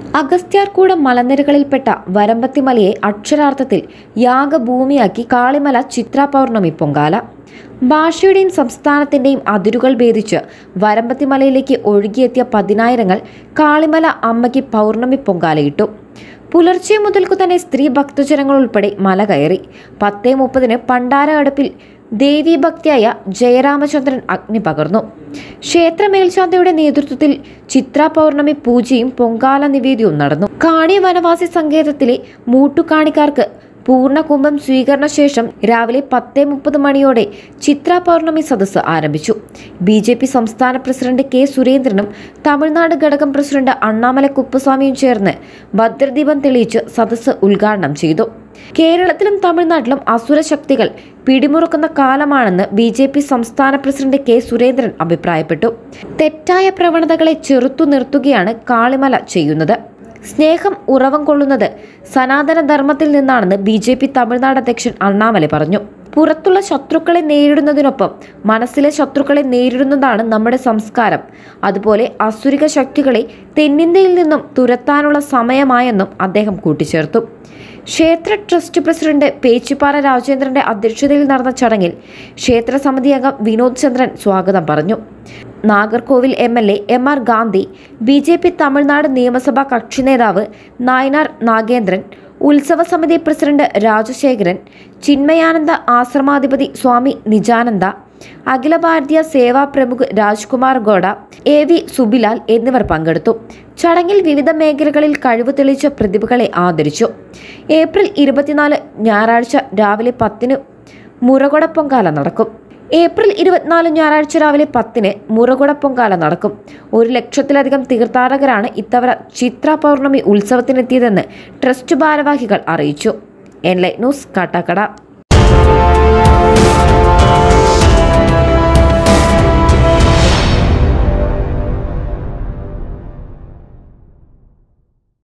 അഗസ്ത്യാർകൂടം മലനിരകളിൽപ്പെട്ട വരമ്പത്തിമലയെ അക്ഷരാർത്ഥത്തിൽ യാഗഭൂമിയാക്കി കാളിമല ചിത്രാ പൗർണമി പൊങ്കാല. ഭാഷയുടെയും സംസ്ഥാനത്തിന്റെയും അതിരുകൾ ഭേദിച്ച് വരമ്പത്തിമലയിലേക്ക് ഒഴുകിയെത്തിയ പതിനായിരങ്ങൾ കാളിമല അമ്മയ്ക്ക് പൗർണമി പൊങ്കാലയിട്ടു. പുലർച്ചെ മുതൽക്കു തന്നെ സ്ത്രീ ഭക്തജനങ്ങൾ ഉൾപ്പെടെ മല കയറി. 10:30 പണ്ടാര അടുപ്പിൽ ദേവീഭക്തിയായ ജയരാമചന്ദ്രൻ അഗ്നി പകർന്നു. ക്ഷേത്ര മേൽശാന്തിയുടെ നേതൃത്വത്തിൽ ചിത്രാ പൗർണമി പൂജയും പൊങ്കാല നിവേദ്യവും നടന്നു. കാണി വനവാസി സങ്കേതത്തിലെ മൂട്ടുകാണിക്കാർക്ക് പൂർണ്ണകുംഭം സ്വീകരണ ശേഷം രാവിലെ 10:30 മണിയോടെ ചിത്രാ പൗർണമി സദസ്സ് ആരംഭിച്ചു. BJP സംസ്ഥാന പ്രസിഡന്റ് കെ സുരേന്ദ്രനും തമിഴ്നാട് ഘടകം പ്രസിഡന്റ് അണ്ണാമല കുപ്പസ്വാമിയും ചേർന്ന് ഭദ്രദീപം തെളിയിച്ച് സദസ്സ് ഉദ്ഘാടനം ചെയ്തു. കേരളത്തിലും തമിഴ്നാട്ടിലും അസുര ശക്തികൾ പിടിമുറുക്കുന്ന കാലമാണെന്ന് BJP സംസ്ഥാന പ്രസിഡന്റ് കെ സുരേന്ദ്രൻ അഭിപ്രായപ്പെട്ടു. തെറ്റായ പ്രവണതകളെ ചെറുത്തു നിർത്തുകയാണ് കാളിമല ചെയ്യുന്നത്. സ്നേഹം ഉറവം കൊള്ളുന്നത് സനാതന ധർമ്മത്തിൽ നിന്നാണെന്ന് BJP തമിഴ്നാട് അധ്യക്ഷൻ അണ്ണാമല പറഞ്ഞു. പുറത്തുള്ള ശത്രുക്കളെ നേരിടുന്നതിനൊപ്പം മനസ്സിലെ ശത്രുക്കളെ നേരിടുന്നതാണ് നമ്മുടെ സംസ്കാരം. അതുപോലെ അസുരിക ശക്തികളെ തെന്നിന്ത്യയിൽ നിന്നും തുരത്താനുള്ള സമയമായെന്നും അദ്ദേഹം കൂട്ടിച്ചേർത്തു. ക്ഷേത്ര ട്രസ്റ്റ് പ്രസിഡന്റ് പേച്ചിപ്പാറ രാജേന്ദ്രന്റെ അധ്യക്ഷതയിൽ നടന്ന ചടങ്ങിൽ ക്ഷേത്ര സമിതി അംഗം വിനോദ് ചന്ദ്രൻ സ്വാഗതം പറഞ്ഞു. Nagercoil MLA MR Gandhi, BJP Tamil Nadu നിയമസഭാ കക്ഷി നേതാവ് നായനാർ നാഗേന്ദ്രൻ, ഉത്സവ സമിതി പ്രസിഡന്റ് രാജശേഖരൻ, ചിന്മയാനന്ദ ആശ്രമാധിപതി സ്വാമി നിജാനന്ദ, അഖില ഭാരതീയ സേവാ പ്രമുഖ് രാജ്കുമാർ ഗോഡ, AV സുബിലാൽ എന്നിവർ പങ്കെടുത്തു. ചടങ്ങിൽ വിവിധ മേഖലകളിൽ കഴിവ് തെളിയിച്ച പ്രതിഭകളെ ആദരിച്ചു. ഏപ്രിൽ 24 ഞായറാഴ്ച രാവിലെ 10 മുറകൊട പൊങ്കാല നടക്കും. ഏപ്രിൽ 24 ഞായറാഴ്ച രാവിലെ 10 മുറകൊട പൊങ്കാല നടക്കും. 1 ലക്ഷത്തിലധികം തീർത്ഥാടകരാണ് ഇത്തവണ ചിത്രാ പൗർണമി ഉത്സവത്തിനെത്തിയതെന്ന് ട്രസ്റ്റ് ഭാരവാഹികൾ അറിയിച്ചു. Enlight news, Kattakada.